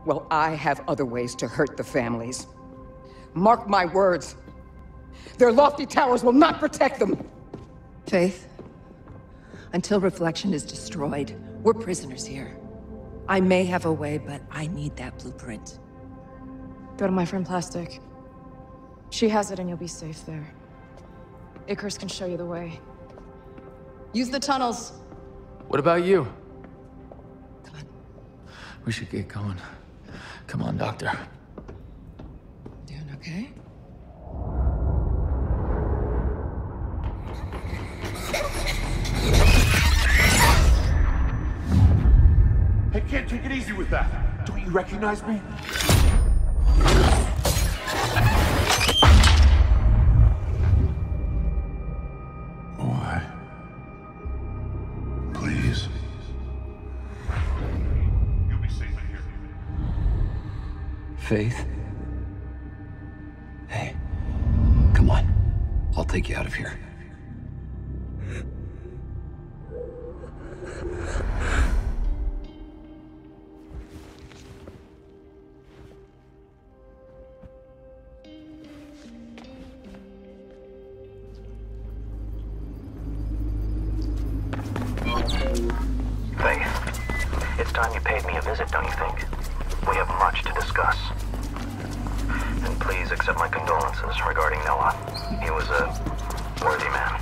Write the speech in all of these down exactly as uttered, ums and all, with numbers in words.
Well, I have other ways to hurt the families. Mark my words. Their lofty towers will not protect them! Faith, until Reflection is destroyed, we're prisoners here. I may have a way, but I need that blueprint. Go to my friend Plastic. She has it and you'll be safe there. Icarus can show you the way. Use the tunnels! What about you? Come on. We should get going. Come on, Doctor. Doing okay? Hey kid, take it easy with that. Don't you recognize me? Why? Please. You'll be safe in here. Faith? Hey, come on. I'll take you out of here. Faith, it's time you paid me a visit, don't you think? We have much to discuss. And please accept my condolences regarding Noah. He was a worthy man.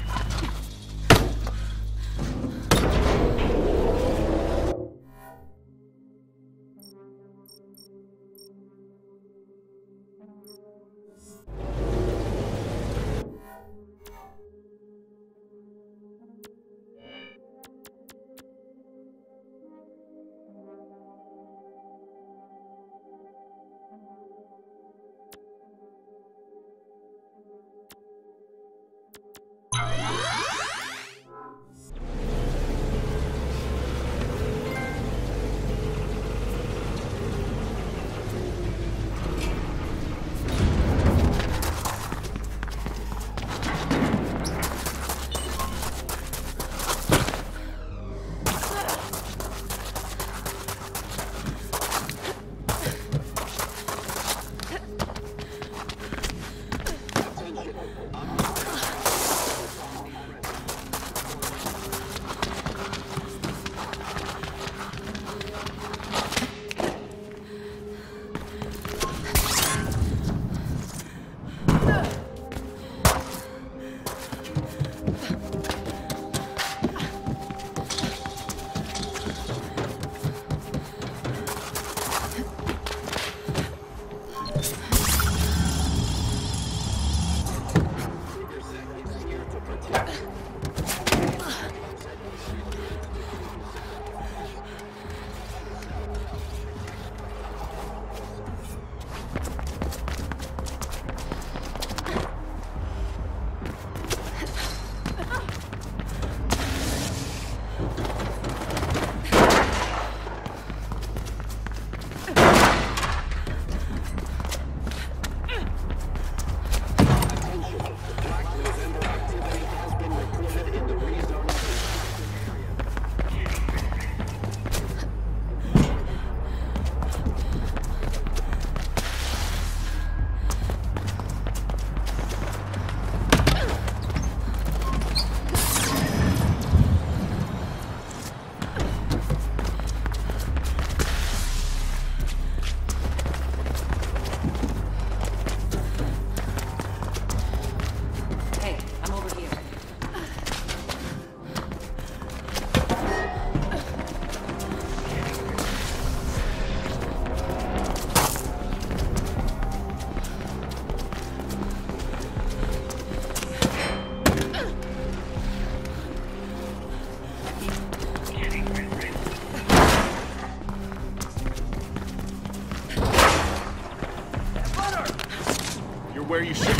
Where you should.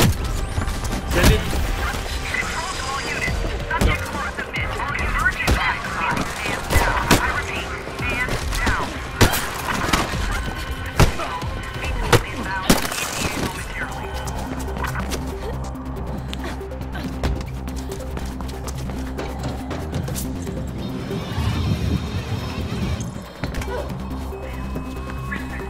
Send it. Princess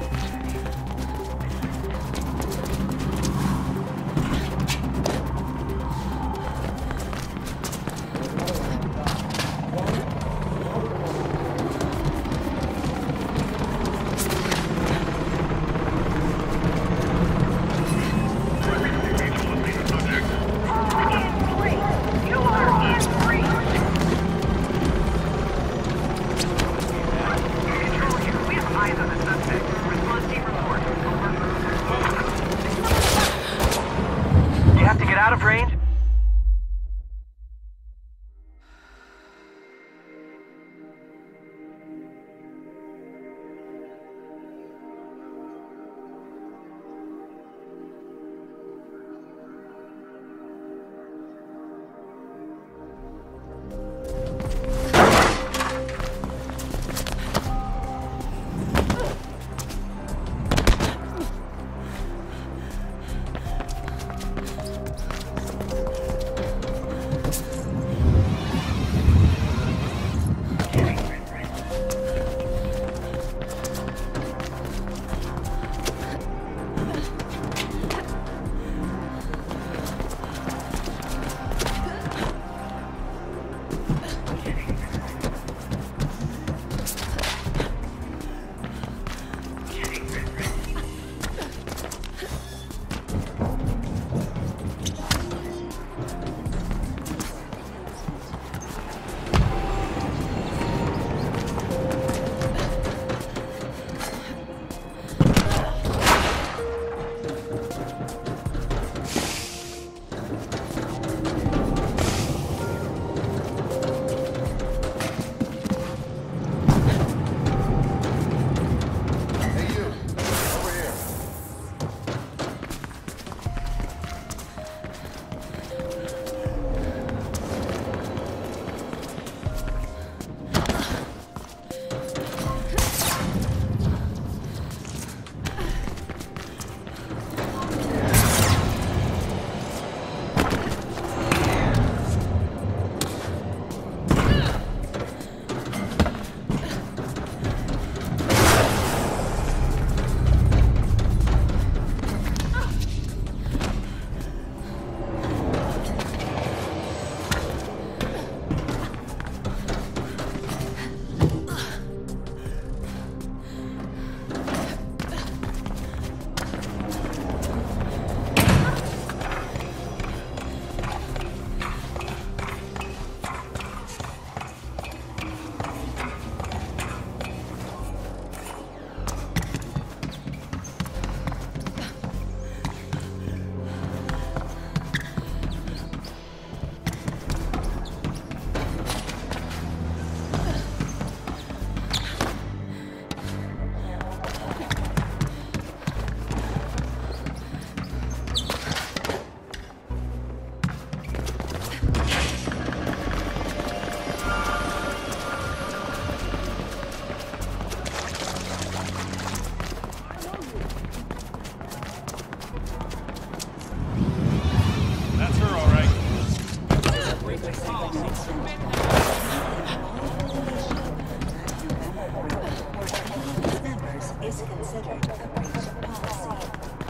is considered a breach of policy.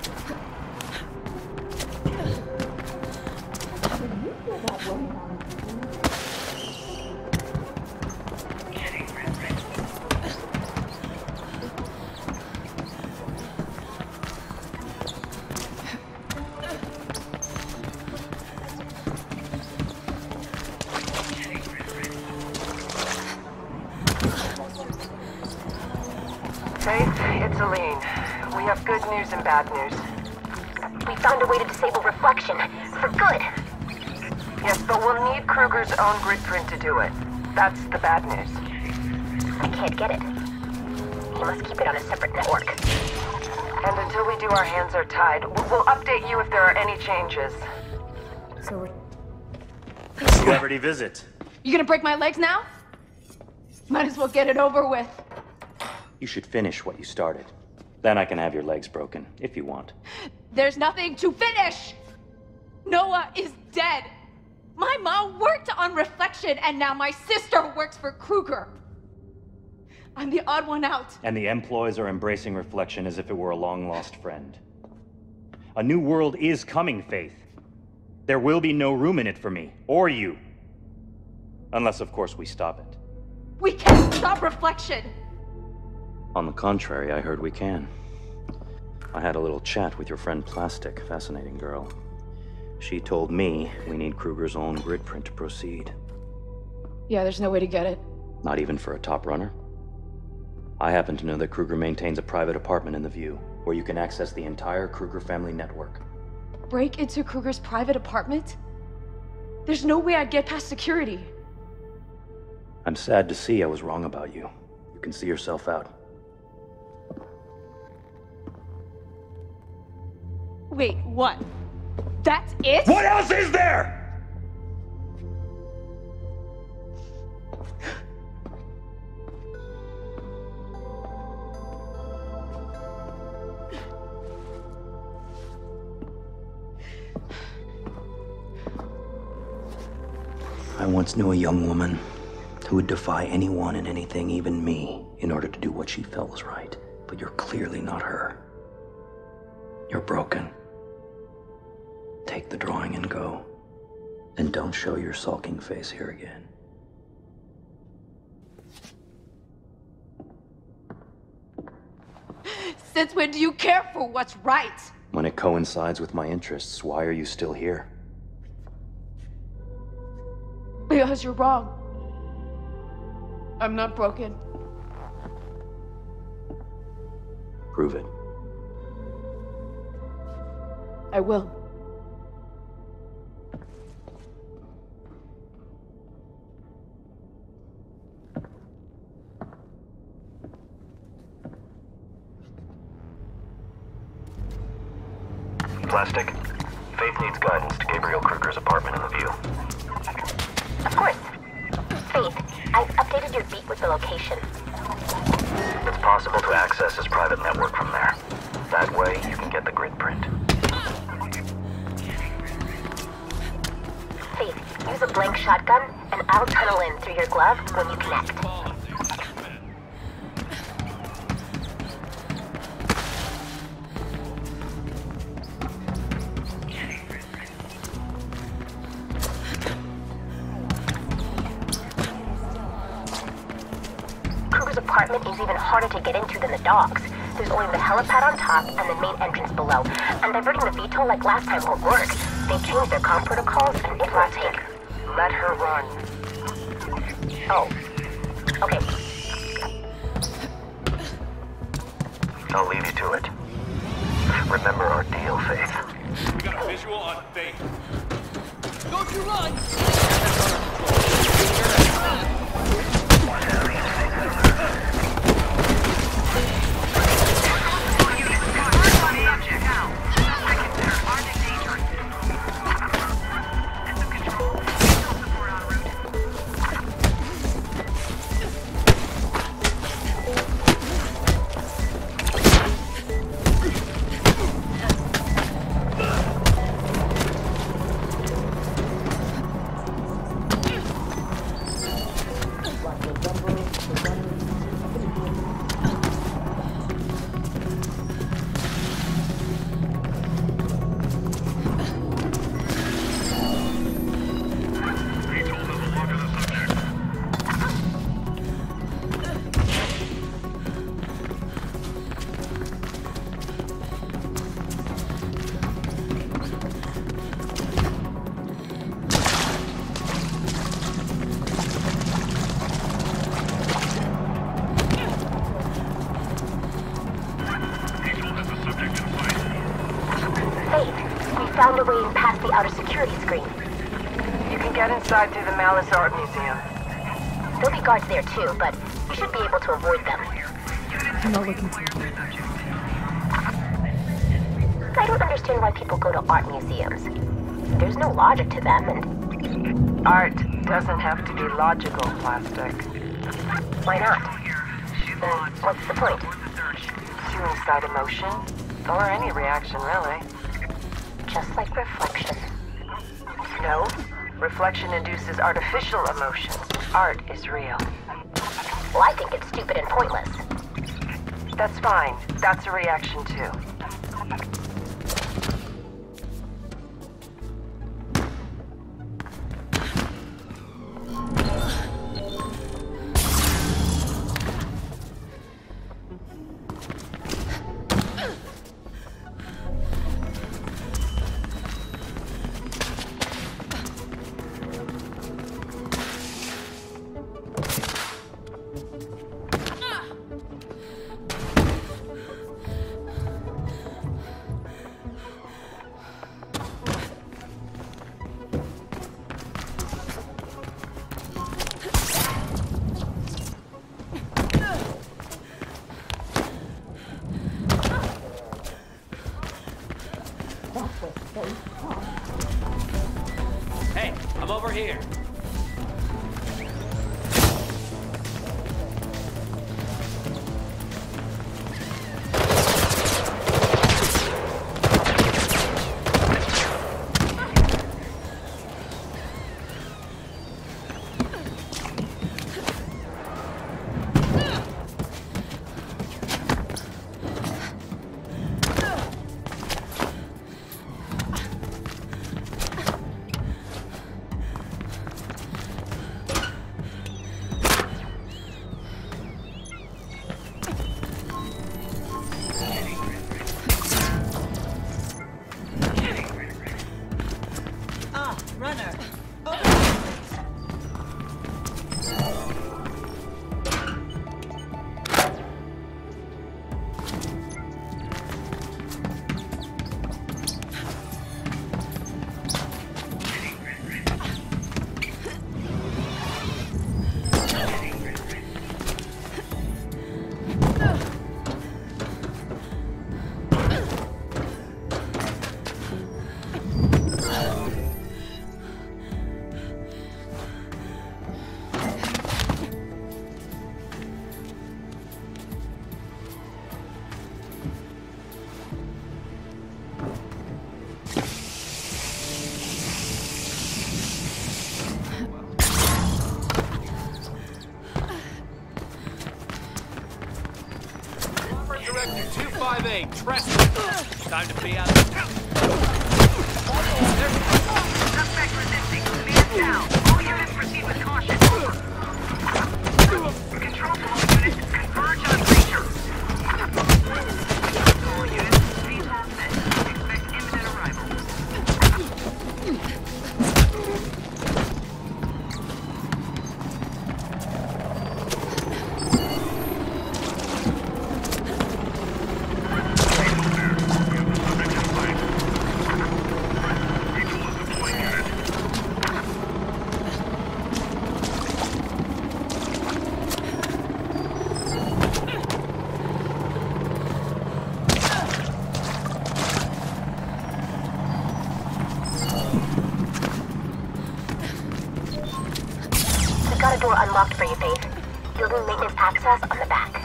It's Aline. We have good news and bad news. We found a way to disable reflection. For good. Yes, but we'll need Kruger's own grid print to do it. That's the bad news. I can't get it. He must keep it on a separate network. And until we do, our hands are tied. We'll, we'll update you if there are any changes. So we're... Celebrity visit. You gonna break my legs now? Might as well get it over with. You should finish what you started. Then I can have your legs broken, if you want. There's nothing to finish! Noah is dead! My mom worked on Reflection, and now my sister works for Kruger. I'm the odd one out. And the employees are embracing Reflection as if it were a long-lost friend. A new world is coming, Faith. There will be no room in it for me, or you. Unless, of course, we stop it. We can't stop Reflection! On the contrary, I heard we can. I had a little chat with your friend Plastic, fascinating girl. She told me we need Kruger's own grid print to proceed. Yeah, there's no way to get it. Not even for a top runner? I happen to know that Kruger maintains a private apartment in the View, where you can access the entire Kruger family network. Break into Kruger's private apartment? There's no way I'd get past security. I'm sad to see I was wrong about you. You can see yourself out. Wait, what? That's it? What else is there?! I once knew a young woman who would defy anyone and anything, even me, in order to do what she felt was right. But you're clearly not her. You're broken. Take the drawing and go. And don't show your sulking face here again. Since when do you care for what's right? When it coincides with my interests, why are you still here? Because you're wrong. I'm not broken. Prove it. I will. Plastic. Faith needs guidance to Gabriel Kruger's apartment in the View. Of course. Faith, I've updated your beat with the location. It's possible to access his private network from there. That way, you can get the grid print. Faith, use a blank shotgun, and I'll tunnel in through your glove when you connect. Kruger's apartment is even harder to get into than the dogs. There's only the helipad on top and the main entrance below. And diverting the V TOL like last time won't work. They've changed their comm protocols and it will take... Let her run. Oh. Okay. I'll leave you to it. Remember our deal, Faith. We got a visual on Faith. Don't you run! found a way in past the outer security screen. You can get inside through the Malice Art Museum. There'll be guards there too, but you should be able to avoid them. I'm not looking to avoid them. I don't understand why people go to art museums. There's no logic to them, and... Art doesn't have to be logical, Plastic. Why not? Then what's the point? To incite emotion, or any reaction, really. Just like reflection. No, reflection induces artificial emotions. Art is real. Well, I think it's stupid and pointless. That's fine. That's a reaction, too. Hey, I'm over here. two five eight, Trust me. Time to be out. Suspect resisting. Man down. All units proceed with caution. Control to all units. Converge on creature. All units, please hold set. Expect imminent arrival. Got a door unlocked for you, Faith. Building maintenance access on the back.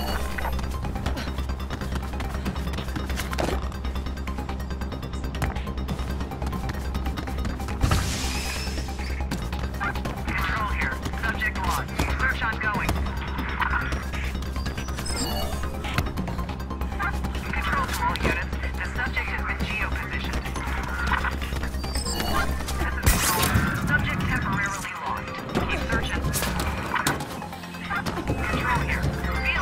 Control here. Subject lost. Search ongoing. Control to all units. The subject has been geo-positioned. This is Control. Subject temporarily lost. Keep searching. Control here.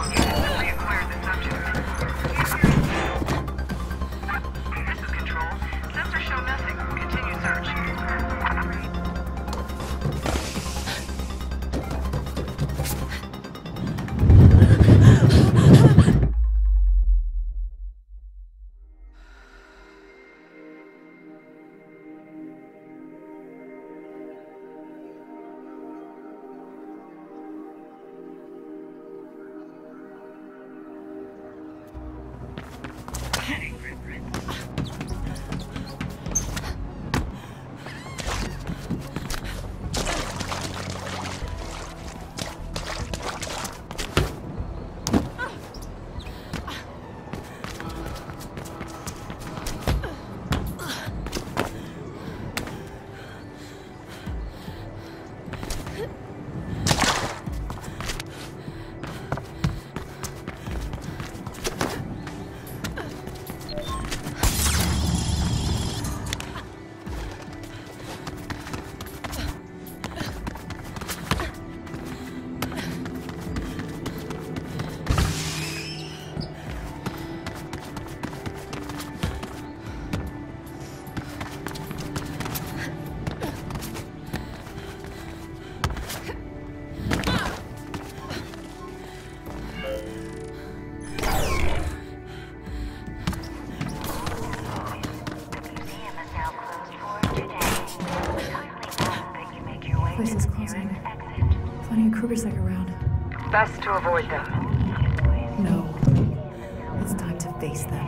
Hypersec around. Best to avoid them. No. It's time to face them.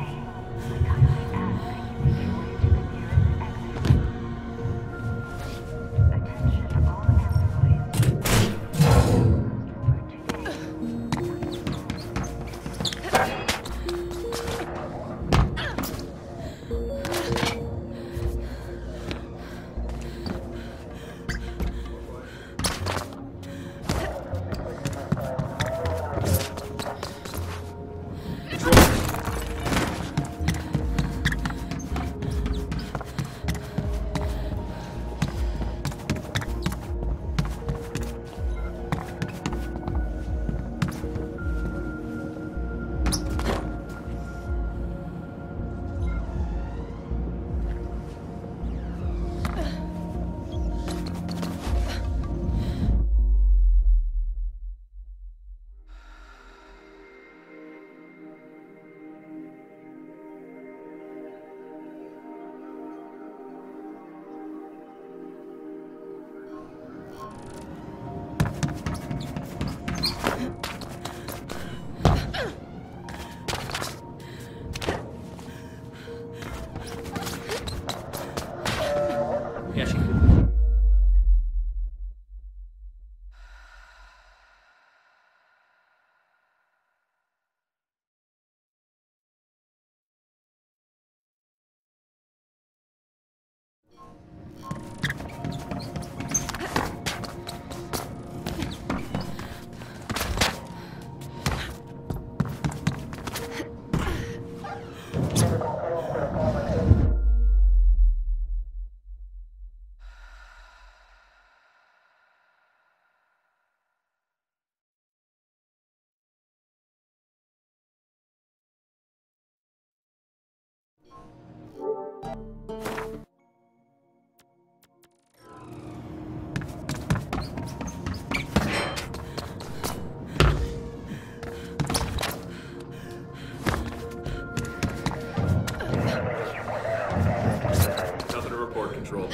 Control.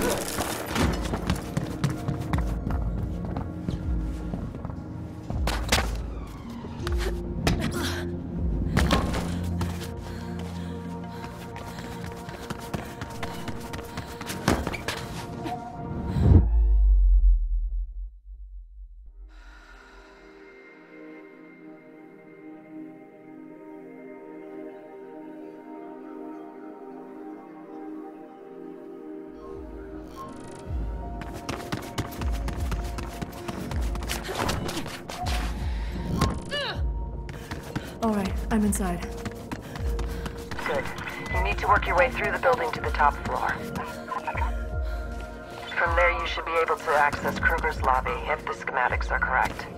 Alright, I'm inside. Good. You need to work your way through the building to the top floor. From there, you should be able to access Kruger's lobby, if the schematics are correct.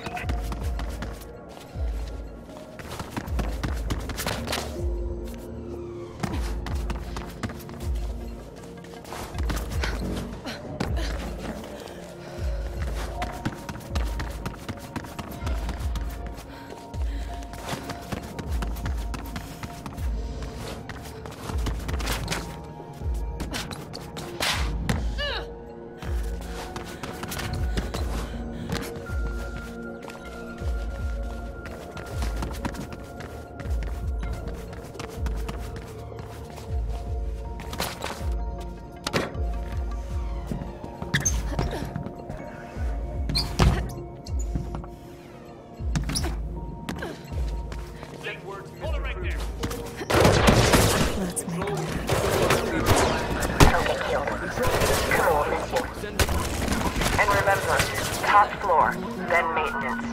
And remember, top floor, then maintenance.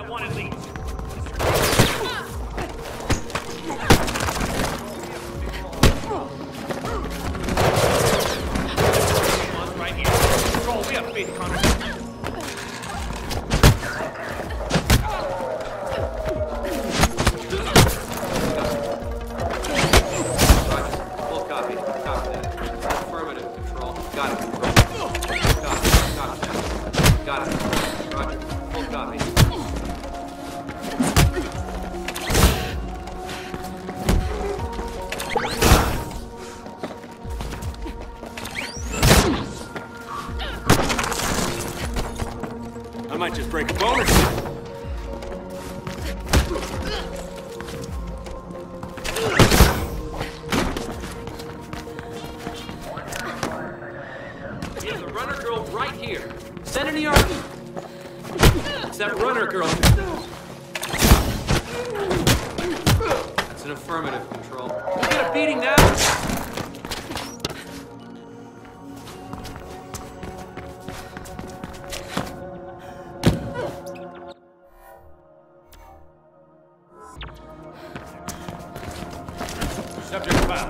got one at least. Right here. Control, we have faith, Connor. I might just break a bone or two. There's a runner girl right here. Send any army. It's that runner girl. That's an affirmative, Control. You get a beating now? Subject found.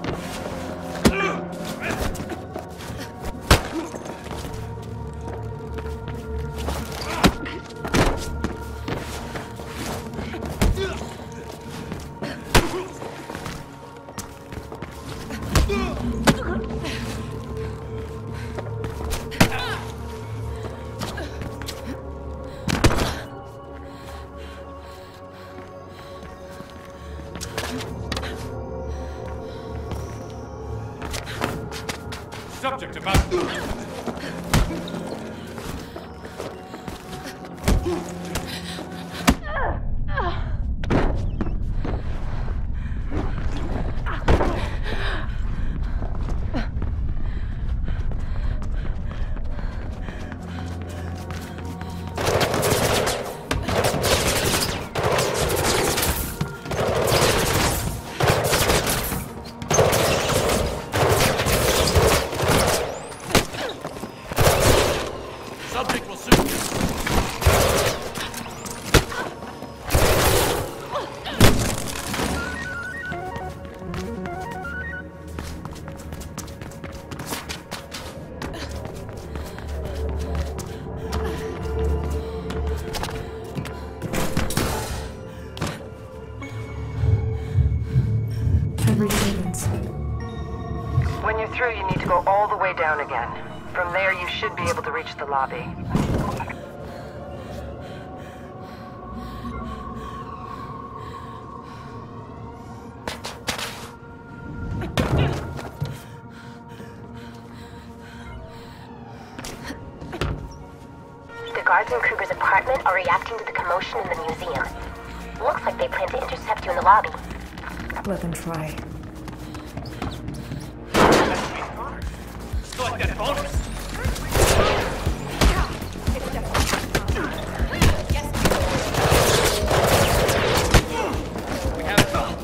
Subject about. Subject will soon. When you're through, you need to go all the way down again. From there, you should be able to reach the lobby. The guards in Kruger's apartment are reacting to the commotion in the museum. Looks like they plan to intercept you in the lobby. Let them try. Still like that bonus. We have it done.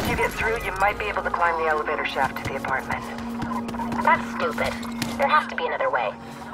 you get through, you might be able to climb the elevator shaft to the apartment. That's stupid. There has to be another way.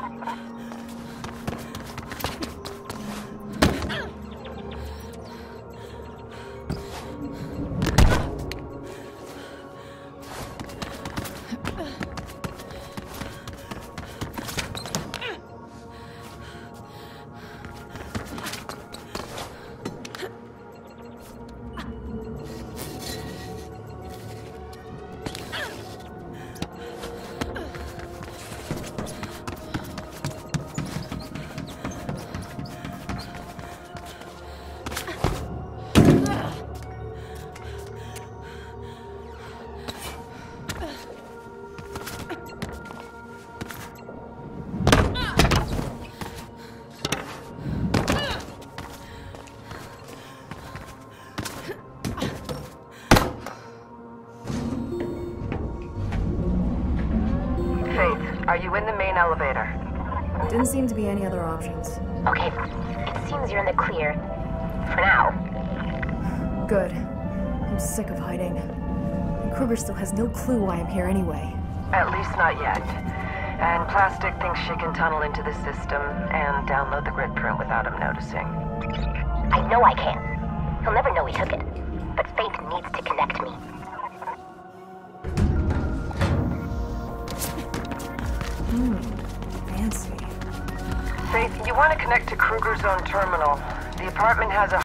Are you in the main elevator? Didn't seem to be any other options. Okay, it seems you're in the clear. For now. Good. I'm sick of hiding. And Kruger still has no clue why I'm here anyway. At least not yet. And Plastic thinks she can tunnel into the system and download the grid print without him noticing. I know I can. He'll never know we took it. But Faith needs to connect me. Hmm. Fancy. Faith, you want to connect to Kruger's own terminal. The apartment has a